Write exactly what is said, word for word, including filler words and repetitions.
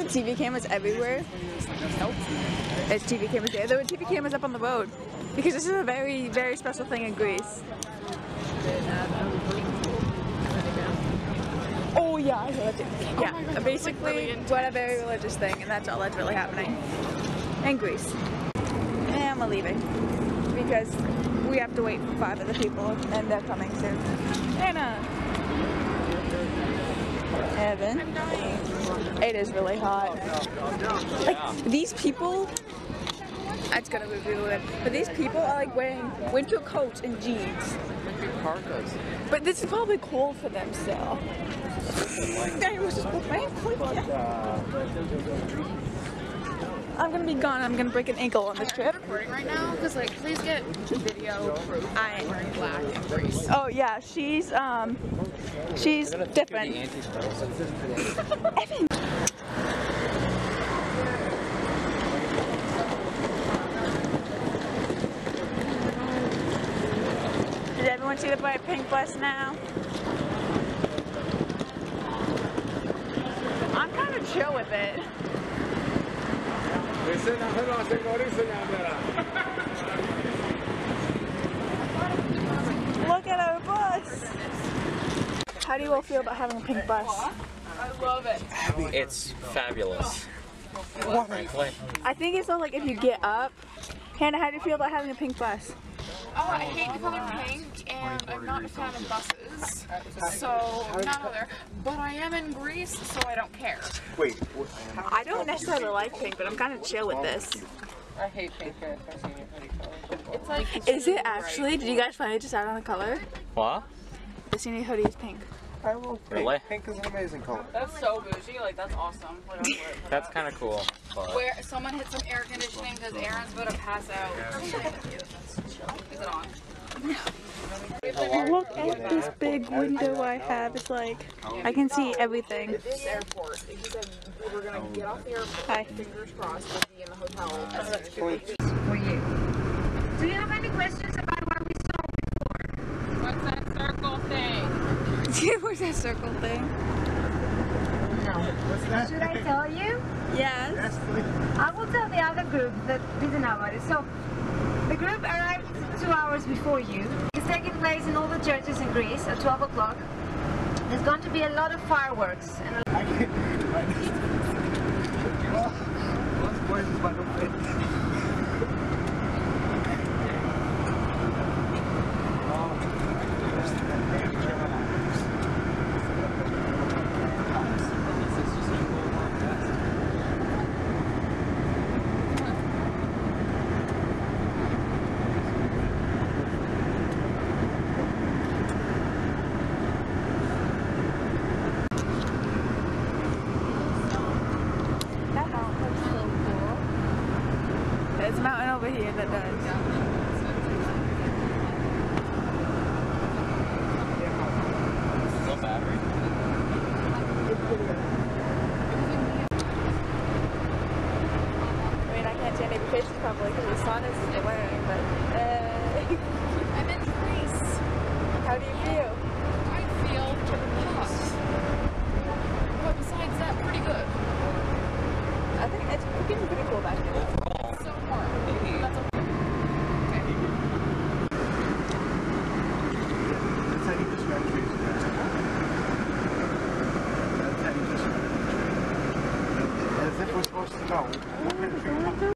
T V cameras everywhere. Nope. There's T V cameras there. There were T V cameras up on the road because this is a very, very special thing in Greece. Oh yeah, I heard it. Yeah, oh God, basically, like what a very religious thing, and that's all that's really happening in Greece. And we're leaving because we have to wait for five other people, and they're coming soon. Anna, Evan, I'm dying. it is really hot. Like these people. It's gonna be really weird. But these people are like wearing winter coats and jeans. Parkas. But this is probably cold for them still. I'm gonna be gone. I'm gonna break an ankle on this trip. I'm recording right now because like please get video proof. I am wearing black in Greece. Oh yeah, she's um, she's different. Evan. Did everyone see the bright pink bus now? I'm kind of chill with it. Look at our bus. How do you all feel about having a pink bus? I love it. It's fabulous. Frankly. I think it's all like if you get up. Hannah, how do you feel about having a pink bus? Oh, I hate the color pink, and I'm not a fan of buses, so not other. But I am in Greece, so I don't care. Wait. I don't necessarily like pink, but I'm kind of chill with this. I hate pink. It's like. Is it actually? Did you guys finally decide on a color? What? The Cine hoodie is pink. I love pink. Really? Pink is an amazing color. That's so bougie. Like that's awesome. That's kind of cool. But Where someone hit some air conditioning because Aaron's about to pass out. Is it on? Look at this big window I have. It's like I can see everything. This airport. He said we were gonna get off the airport. Hi. Fingers crossed. We'll be in the hotel. Please. For you. Do you have any questions about what we saw before? What's that circle thing? What's that circle thing? No. Should I tell you? Yes. I will tell the other group that didn't know about it. So, the group arrived two hours before you. It's taking place in all the churches in Greece at twelve o'clock. There's going to be a lot of fireworks. And a I can't. What's poison's by the face? There's a mountain over here that does. no battery. I mean, I can't see any faces probably because the sun is glaring, but uh, I'm in Greece. how do you feel? I feel hot. But besides that, pretty good. I think it's getting pretty cool back here. It's so warm. That's okay. That's how you describe trees. That's how you describe it. As if we're supposed to know.